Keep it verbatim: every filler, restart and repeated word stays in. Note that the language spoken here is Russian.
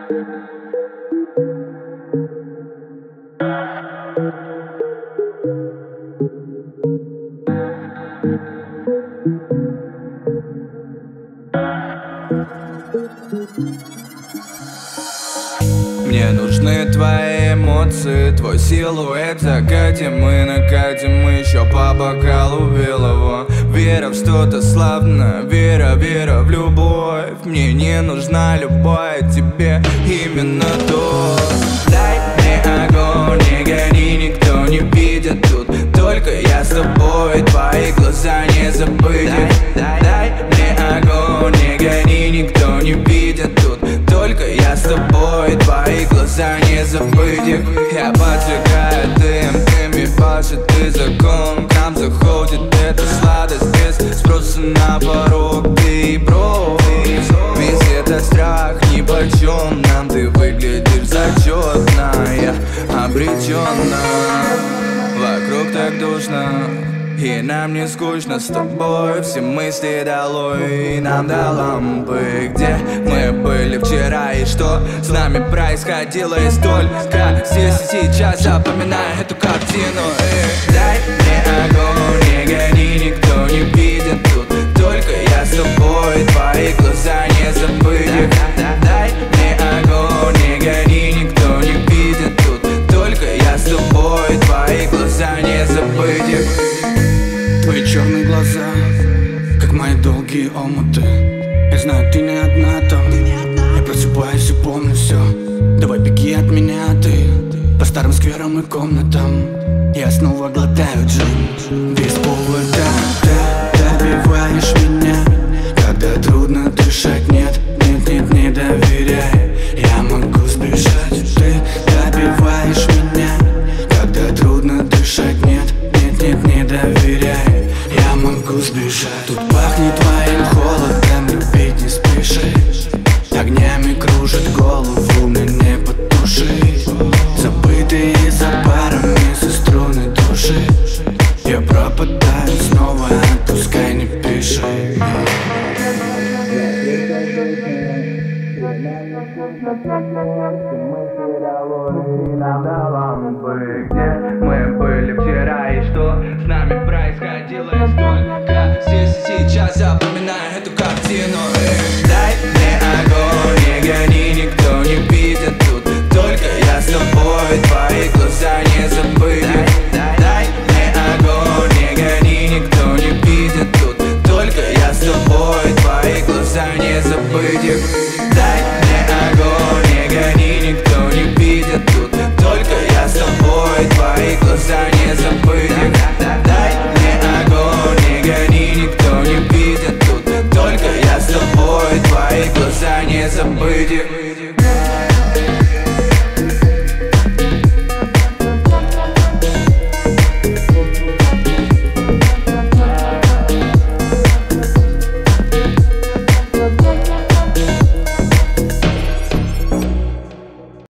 Мне нужны твои эмоции, твой силуэт в закате. Мы накатим еще по бокалу белого. Вера в что-то славное, вера, вера в любовь. Мне не нужна любовь, а тебе именно то. Дай мне огонь, не гони, никто не видит тут. Только я с тобой, твои глаза не забыть. Дай, дай мне огонь, не гони, никто не видит тут. Только я с тобой, твои глаза не забыть их. Я поджигаю дым, ты ми пашет, ты закон. К нам заходит эта сладость без спроса на порог. Ты бро, весь этот страх нипочем. Нам ты выглядишь зачетная, обреченно. Вокруг так душно, и нам не скучно с тобой. Все мысли долой, нам до лампы. Где мы были вчера и что с нами происходило? И столько здесь и сейчас, запоминаю эту картину. И дай мне огонь, не гони, никто не видит тут. Только я с тобой, твои глаза не забыть. Дай мне огонь, не гони, никто не видит тут. Только я с тобой, твои глаза не забыть. Твои черные глаза, как мои долгие омуты. Я знаю, ты не одна там. Я просыпаюсь и помню все. Давай беги от меня, ты. По старым скверам и комнатам я снова глотаю джин. Без повода ты добиваешь меня, когда трудно дышать. Нет, нет, нет, не доверяй. Я могу сбежать. Ты добиваешь меня, когда трудно дышать. Нет, нет, нет, не доверяй. Я могу сбежать. Тут пахнет твоим холодом, любить не спешишь. Огнями кружит голову, мне не потушить. Забытые за парами со струны души. Я пропадаю снова, отпускай, не пиши. Нам до лампы. Где мы были вчера и что с нами происходило? И столько здесь и сейчас, запоминаю эту картину.